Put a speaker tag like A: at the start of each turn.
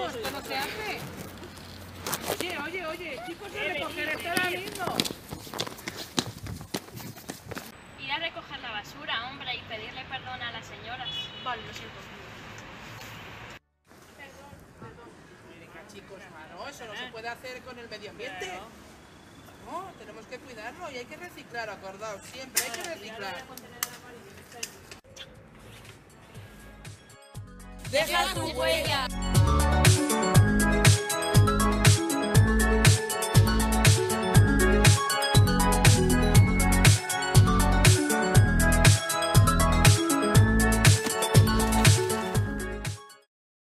A: Vamos, esto no se hace. Oye, chicos, a recoger esto ahora mismo.
B: Ir a recoger la basura, hombre, y pedirle perdón a las señoras.
C: Vale, lo siento.
A: Venga, chicos, no, eso no se puede hacer con el medio ambiente. No, tenemos que cuidarlo y hay que reciclar, acordaos, siempre hay que reciclar.
C: Deja tu huella.